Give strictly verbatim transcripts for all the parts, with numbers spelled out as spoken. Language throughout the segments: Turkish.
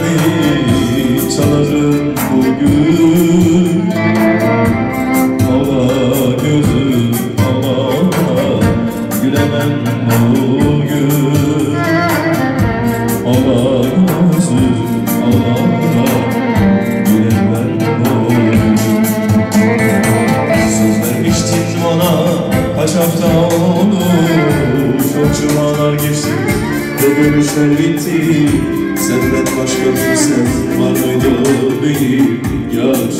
çalarım bugün. Ala gözüm ala, gülemem bugün. Ala gözüm ala, gülemem bugün. Söz vermiştin bana kaç hafta oldu, çok cumalar geçti ve görüşler bitti. Senden başka kimsen var mıydı benim yar?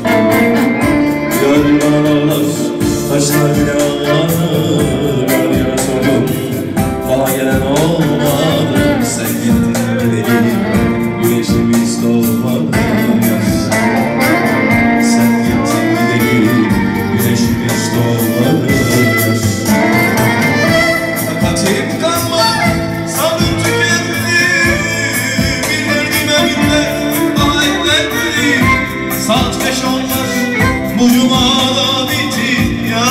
Yar bana ağlar, taşlar bile ağlar. Yar yana sordum, bana gelen olmadı. Sen gittin gidelim, güneşimiz doğmadı yar. Sen gittin gidelim, güneşimiz doğmadı yar. Takatim kalmadı, sabrım tükendi. Bir derdime binmek daha eklendi. Saat beş olmaz, bu cumada bitti ya.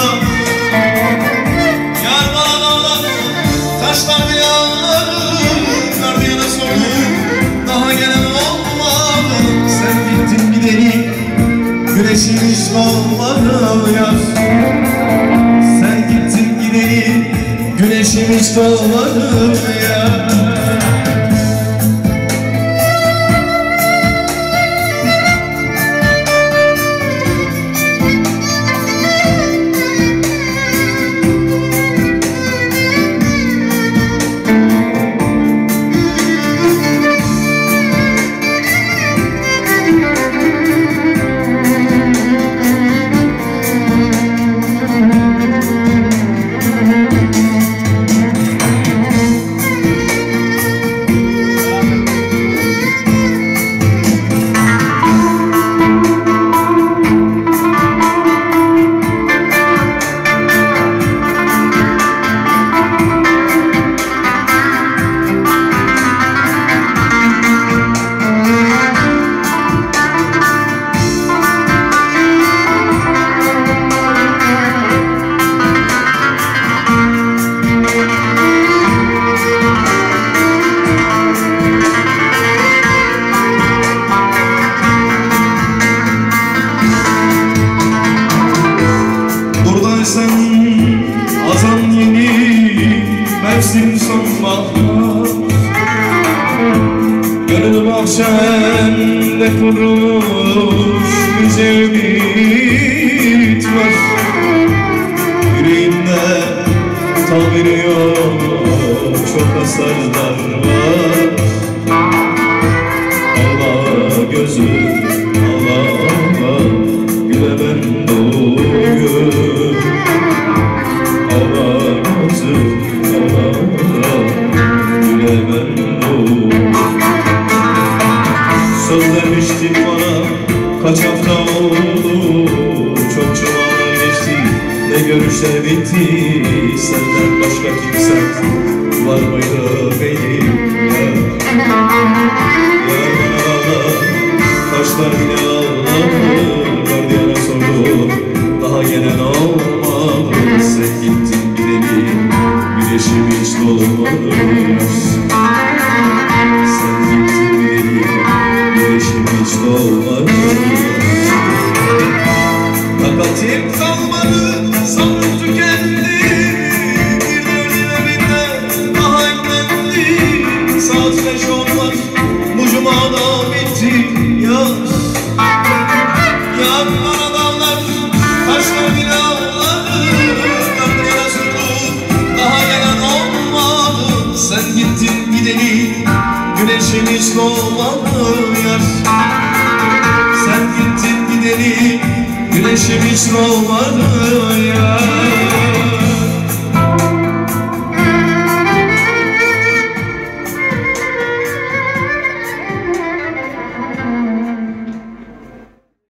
Yar bana ağlar, taşlar bile ağlar. Gardiyana sordum, daha gelen olmadı. Sen gittin gideli, güneşimiz doğmadı yar. Sen gittin gideli, güneşimiz doğmadı ya. Azan yeni mevsim sonbahar. Gönül bahçemde kurumuş bir ümit var. Yüreğimde tabiri yok, çok hasarlar var. Allah gözüm Allah, gülemem bugün. Allah gözüm Allah, gülemem bugün. Söz vermiştin bana kaç hafta oldu, çok cumalar geçti ve görüşler bitti. Senden başka kimsen var mıydı benim yar? Yar bana ağlar, taşlar bile ağlar. Gardiyana sordum, daha gelen olmadı. Sen gittin gideli, güneşim hiç doğmadı yar. Sen gittin gideli, güneşim hiç doğmadı yar. Takatim kalmadı, sabrım tükendi. Bir derdime binler daha eklendi. Saat beş olmaz, bu cumada bitti yar. Yar bana dağlar, taşlar bile ağlar. Gardiyana sordum, daha gelen olmadı. Sen gittin gideli, güneşin hiç doğmadı yar. Sen gittin gideli, güneşim hiç doğmadı ya.